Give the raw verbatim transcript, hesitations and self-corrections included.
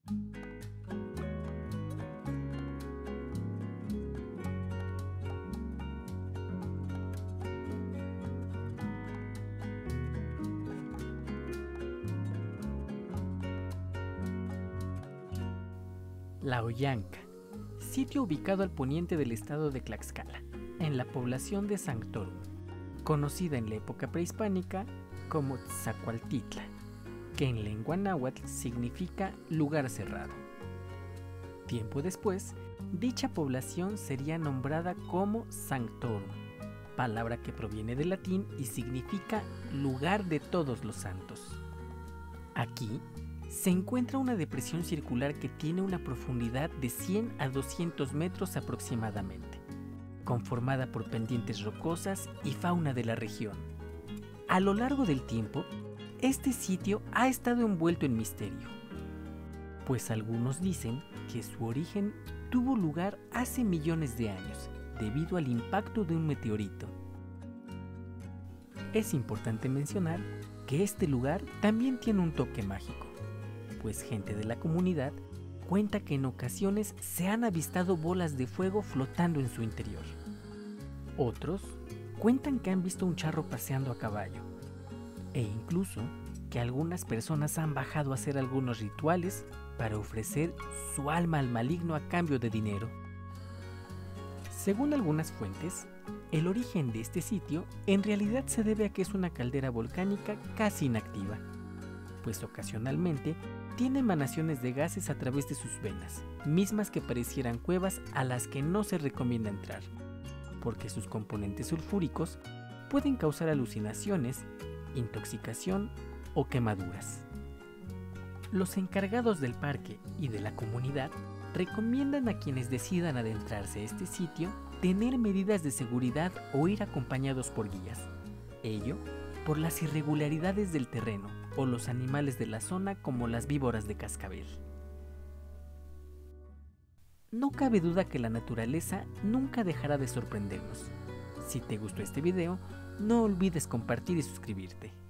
La Ollanca, sitio ubicado al poniente del estado de Tlaxcala, en la población de Sanctorum, conocida en la época prehispánica como Tzacualtitla, que en lengua náhuatl significa lugar cerrado. Tiempo después, dicha población sería nombrada como Sanctorum, palabra que proviene del latín y significa lugar de todos los santos. Aquí se encuentra una depresión circular que tiene una profundidad de cien a doscientos metros aproximadamente, conformada por pendientes rocosas y fauna de la región. A lo largo del tiempo, este sitio ha estado envuelto en misterio, pues algunos dicen que su origen tuvo lugar hace millones de años, debido al impacto de un meteorito. Es importante mencionar que este lugar también tiene un toque mágico, pues gente de la comunidad cuenta que en ocasiones se han avistado bolas de fuego flotando en su interior. Otros cuentan que han visto un charro paseando a caballo, e incluso que algunas personas han bajado a hacer algunos rituales para ofrecer su alma al maligno a cambio de dinero. Según algunas fuentes, el origen de este sitio en realidad se debe a que es una caldera volcánica casi inactiva, pues ocasionalmente tiene emanaciones de gases a través de sus venas, mismas que parecieran cuevas a las que no se recomienda entrar, porque sus componentes sulfúricos pueden causar alucinaciones, intoxicación o quemaduras. Los encargados del parque y de la comunidad recomiendan a quienes decidan adentrarse a este sitio tener medidas de seguridad o ir acompañados por guías. Ello por las irregularidades del terreno o los animales de la zona como las víboras de cascabel. No cabe duda que la naturaleza nunca dejará de sorprendernos. Si te gustó este video, no olvides compartir y suscribirte.